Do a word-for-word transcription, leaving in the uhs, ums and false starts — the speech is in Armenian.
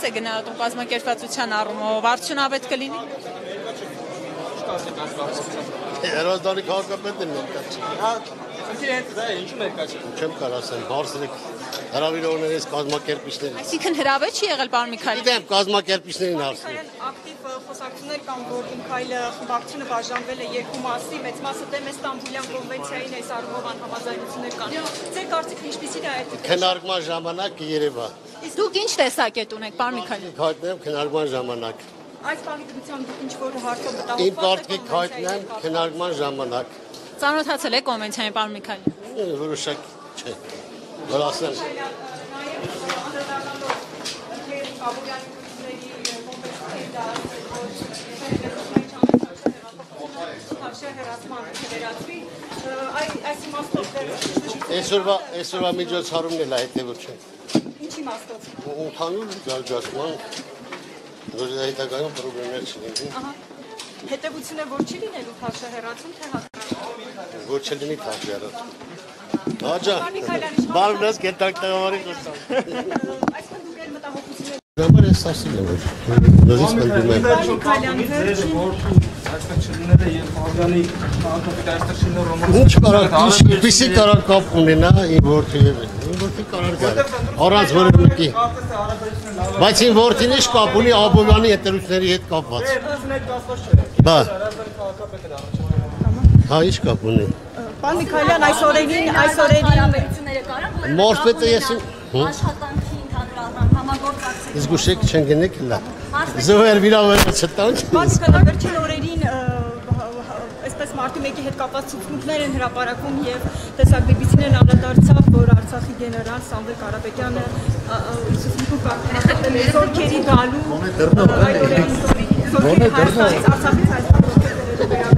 է գնահատում կազմակերպվածության առումով, արդյունավետ կլինի։ Հերոսդանի քաղաքապետն է ներկայացի։ Ինքնին դա ինչու ներկայացի։ Չեմ կարող ասեմ, բարձրիկ հրավիրողներից կազմակերպիչներին։ Այսինքն հրավեր չի եղել պարոն Միքայելյան։ Գիտեմ, կազմակերպիչներին հարցնի։ Ակտիվ խոսակցություններ կան, որ Միքայելը խմբակցությունը բաժանվել է երկու մասի, մեծ մասը դեմ է Ստամբուլյան կոնվենցիային, այս առումով անհամաձայնություններ կան։ Ձեր կարծիքն ինչպիսին է այդ։ Քննարկման ժամանակ կերևա։ Իսկ դուք ինչ տեսակետ ունեք, պարոն Միքայելյան։ Հայտնեմ քննարկման ժամանակ։ Այս բանի դրությամբ դուք ինչ որ հարցով մտահոգված Իմ պարտքիկ հայտնեմ քննարկման ժամանակ։ Ծանոթացել եք կոնվենցիային, պարոն Միքայելյան։ Որոշակ չէ։ Որ ասեմ։ Այսօրվա այսօրվա միջոցառումն էլ հետևում չէ։ Ինչի մասով։ Ընդհանուր զարգացման որ հետագայում խնդիրներ չլինեն։ Ահա։ Հետևությունը որ չի լինելու թավշահեռացում, թե հատկապես։ Որ չլինի թավշահեռացում։ Հաջա։ Բարնես կենտակ տղամարի խոսամ։ Այսինքն դուք էլ մտահոգություններ Համար ես ասել եմ որ նորից խնդրում եմ։ Միքայելյանի վերջին այսպես չլիները եւ օրգանիկ քաղաքապետ այստեղ շինը ռոմանս։ Ինչ կարող ինչպեսի կարող կապ ունենա իմ որդի եւ իմ որդի կարող գա։ Առանց որևէ մեկի։ Բայց իմ որդին ինչ կապ ունի Աբովյանի հետերությունների հետ կապված։ Բա։ Հա ինչ կապ ունի։ Պարոն Միքայելյան, այս օրերին, այս օրերին Մորսպետը ես աշխատանքի ընդհանուր առմամբ համագործակցել։ Իսկ ուշեք չեն գնեք լա։ Զոհեր վիրավորը չտան։ Պարոն Միքայելյան, վերջին օրերին այսպես մարտի մեկի հետ կապված ցուցմունքներ են հրապարակում եւ տեսակ բի բի սին են անդրադարձավ, որ Արցախի գեներալ Սամվել Կարապետյանը ցուցմունքում կարգավորել է զորքերի գալու այդ օրերին զորքերի Արցախից հայ